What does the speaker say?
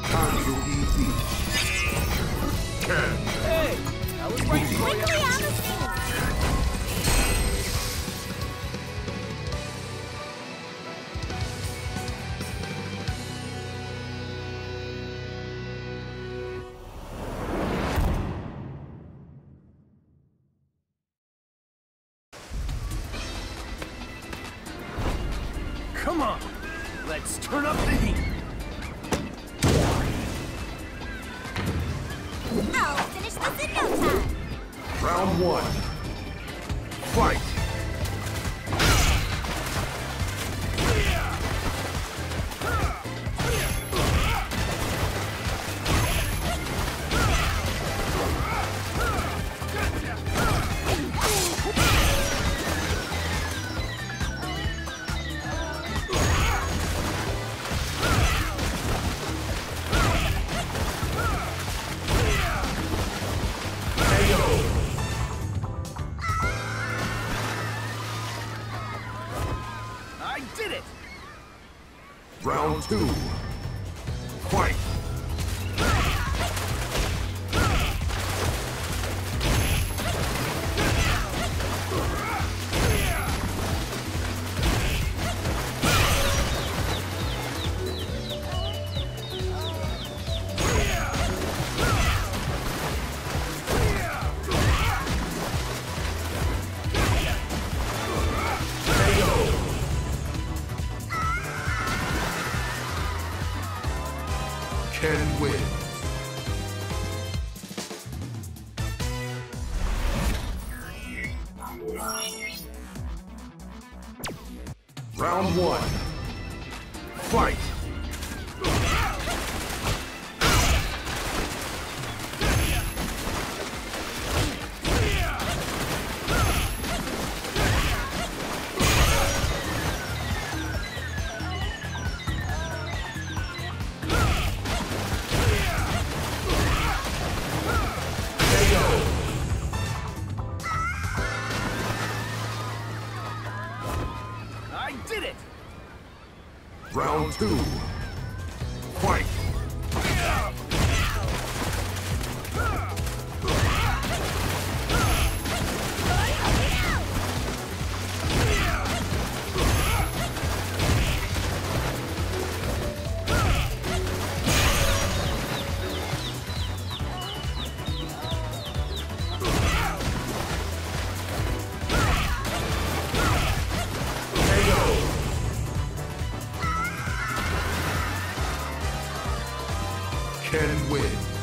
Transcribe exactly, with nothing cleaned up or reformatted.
Kanjuki beat. Ken. Hey, I was waiting for Quickly you. on the scene! Come on, let's turn up the heat. I'll finish this in no time! Round one. Fight! I did it! Round two. Fight! Ken wins. Round one. Fight! I did it! Round two. Fight! Ken wins.